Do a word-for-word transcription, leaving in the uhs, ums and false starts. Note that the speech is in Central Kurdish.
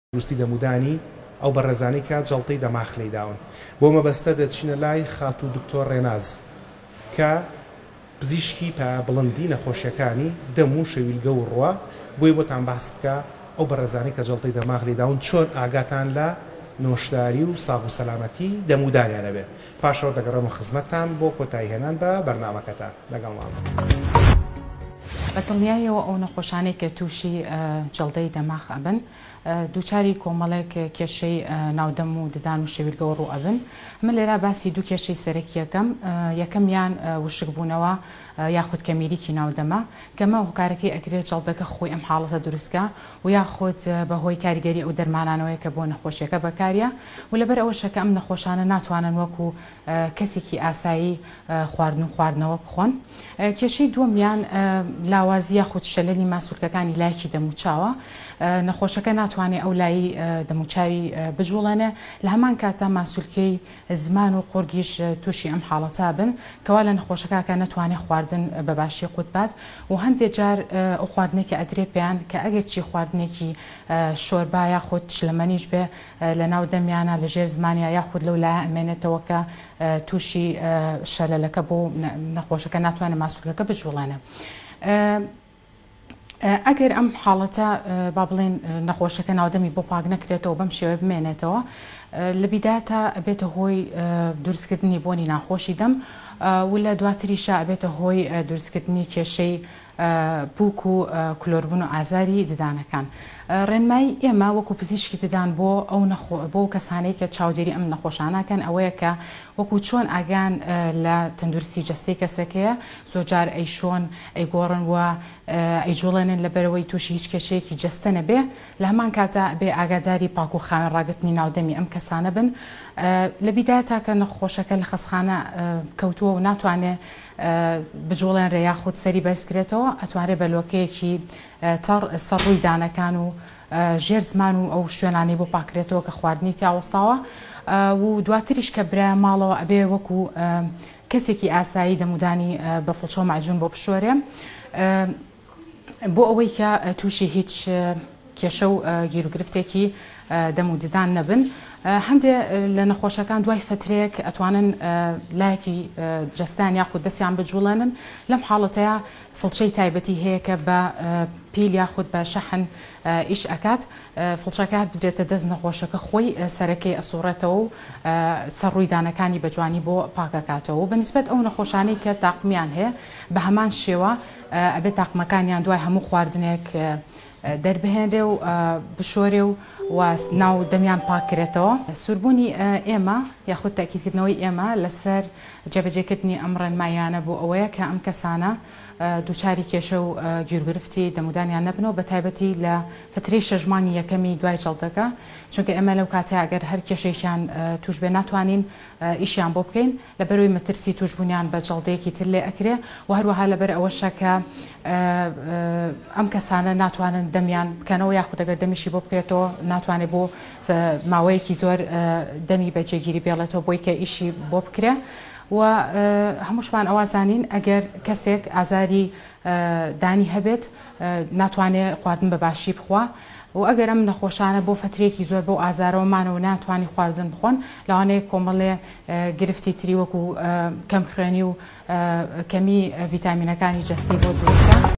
روسی دەمودانی ئەو بەڕێزانەی کە جەڵتەی دەماخ لێی داون بۆ مەبەستە دەچینە لای خات و دکتۆر ڕێناز کە پزیشکی پا بڵندی نەخۆشیەکانی دەم و شەویلگە و ڕوا بۆی بۆتان باس بکە ئەو بەڕێزانەی کە جەڵتەی دەماغ لێی داون چۆن ئاگاتان لە نۆشداری و ساغ و سەلامەتی دەمودانیانە بێ پاشەوە دەگەڕێمە خزمەتتان بۆ کۆتایی هێنان بە بەرنامەکەتان لەگەڵمان. بەدڵنیایەوە ئەو نەخۆشانەی کە تووشی جەڵدەی دەماغ ئەبن دووچاری کۆمەڵێک کێشەی ناودەم و ددان و شەویلگە و ڕوو ئەبن. من لێرە باسی دوو کێشەی سەرەکی یەکەم یەکەمیان وشک بوونەوە یاخود کەمیریکی ناودەمە کەمە هۆکارەکەی ئەکرێت جەڵدەکە خۆی ئەم حاڵەتە دروستکە و یاخود بەهۆی کاریگەری ئەو دەرمانانەوەی کە بۆ نەخۆشیەکە بەکاریە و لەبەر ئەوەشەکە ئەم نەخۆشانە ناتوانن وەکو کەسێکی ئاسایی خواردن و خواردنەوە بخۆن. کێشەی دووەمیان لاوازی یاخود شەلەلی ماسوولکەکانی لایەکی دەموچاوە نەخۆشەکە ناتوانێت ئەو لایی دەموچاوی بجوڵێنێ لە هەمان کاتە ماسوولکەی زمان و قۆرگیش تووشی ئەم حاڵەتا بن کەوا لە نەخۆشەکە ناتوانێت خواردن بە باشی قوتبات و هەندێک جار ئەو خواردنێکی ئەدرێ پێیان کە ئەگەر چی خواردنێکی شۆربا یاخود شلەمەنیش بێ لە ناو دەمیانە لە ژێر زمانیا یاخود لەو لایە ئەمێنێتەوە کە تووشی شەلەلەکە بۆ نەخۆشەکە ناتوانێت ماسوولکەکە بجوڵێنێ. ئەگەر ئەم حاڵەتە با بڵێن نەخۆشەکە ناودەمی بۆ پاک نەکرێتەوە بەم شێوە بمێنێتەوە لە بیداتە ئەبێتە هۆی دروستکردنی بۆنی ناخۆشی دەم و لە دواتریشە ئەبێتە هۆی دروستکردنی کێشەی بووک و کلۆربوون و ئازاری ددانەکان. ڕێنمایی ئێمە وەکو پزیشکی ددان بۆ ئەو بۆ کەسانەی کە چاودێری ئەم نەخۆشانەکەن ئەوەیە کە وەکو چۆن ئاگان لە تەندروستی جەستەی کەسەکەیە زۆرجار ئەی شۆن ئەی گۆڕن وە ئەیجوڵێنن لەبەرەوەی تووشی هیچ کێشەیەکی جەستە نەبێ لە هەمان کاتە بێ ئاگاداری پاک و خاوێن ڕاگررتنی ناودەمی ئەم کەسانە بن لە بیدایەتە کە نەخۆشەکە لە خەسخانە کەوتووە و ناتوانێت بجوڵێن ڕێ یاخود سەری بەرزکرێتەوە ئەتوانێت بەلۆکەیەکی تەڕ سەڕووی دانەکان و ژێر زمان و ئەو شوێنانی بۆ پاکرێتەوە کە خواردنی تیاوەستاوە و دواتریش کە برای ماڵەوە ئەبێ وەکو کەسێکی ئاسایی دەمودانی بە فڵچۆ ماجون بۆ بشۆرێ بۆ ئەوەی کە تووشی هیچ کێشە و گیرروگرفتێکی دەموددان نەبن. هەندێک لە نەخۆشەکان دوای فترێک ئەتوانن لایەکی جەستان یاخود دەستیان بجوڵێنن لەم حاڵەتەیە فڵچەی تایبەتی هەیە کە بە پیل یاخود بە شەحن ئیش ئەکات فڵچەکە بدرێتە دەست نەخۆشەکە خۆی سەرەکەی ئەسوڕێتەوە و سەڕووی دانەکانی بەجوانی بۆ پاکەکاتەوە و بەنسبەت ئەو نەخۆشانەی کە تاقمیان هەیە بە هەمان شێوە ئەبێت تاقمەکانیان دوای هەموو خواردنێک دەربهێنرێ و بشۆرێ و ناو دەمیان پاکرێتەوە. سوربوونی ئێمە یاخود تاکیدکردنەوەی ئێمە لەسەر جێبەجێکردنی ئەم ڕێنمایانە بۆ ئەوەیە کە ئەم کەسانە دووچاری کێشە و گیرروگرفتی دەمودانیان نەبنەوە بە تایبەتی لە فترەی شەژمانی یەکەمی دوای جەڵدەکە چونکە ئێمە لەو کاتەیە ئەگەر هەر کێشەیەکیان توش بێ ناتوانین ئیشیان بۆ بکەین لەبەرەوەی مەترسی توشبوونیان بە جەڵدەیەکی تر لێ ئەکرێ و هەروەها لەبەر ئەوەشە کە ئەم کەسانە ناتوانن دەمیان بکەنەوە یاخود ئەگەر دەمیشی بۆ بکرێتەوە ناتوانێت بۆ ماوەیەکی زۆر دەمی بەجێگیری بێڵێتەوە بۆی کە ئیشی بۆ بکرێ و هەمووشمان ئەوازانین ئەگەر کەسێک ئازاری دانی هەبێت ناتوانێت خواردن بە باشی بخوا و ئەگەر ئەم نەخۆشانە بۆ فترێکی زۆر بۆ ئازارەوەمانەوە ناتوانانی خواردن بخۆن لەوانەیە کۆمەڵێ گرفتی تری وەکو کەم خوێنی و کەمی ڤیتامینەکانی جەستی بۆ دروستکە.